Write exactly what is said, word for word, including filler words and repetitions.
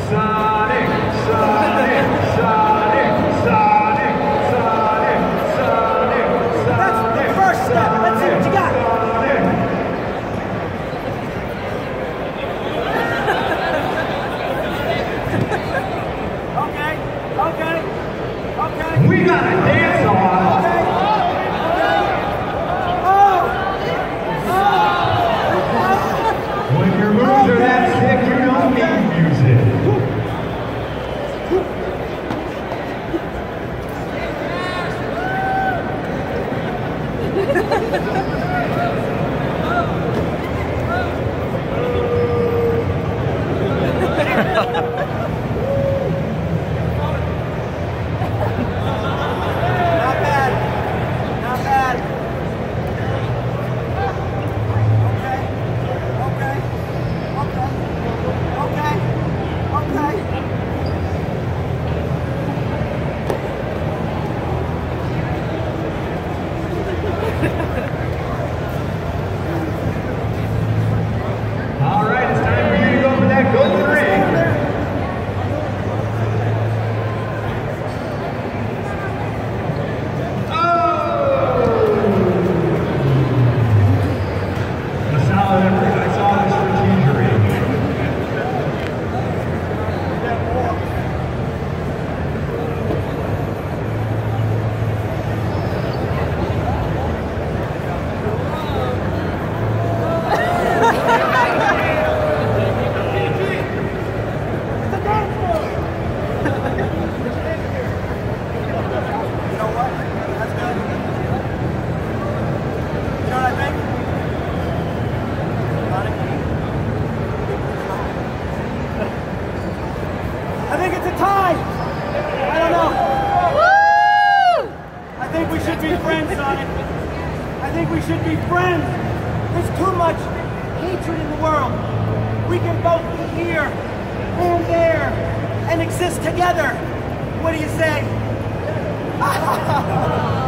Sonic, Sonic, Sonic, Sonic, Sonic, Sonic, That's the first step. Let's see what you got. Okay, okay, okay. We gotta dance on. Okay, okay. Oh! Oh! When your moves are that sick, you don't need music. Not bad. Not bad. Okay. Okay. Okay. Okay. Okay. All right, it's time for you to go for that golden ring. A solid effort. I saw this strategery. You know what? That's good. You know what I think? I think it's a tie. I don't know. Woo! I think we should be friends, Sonic. I think we should be friends. There's too much hatred in the world. We can both be here and there and exist together. What do you say?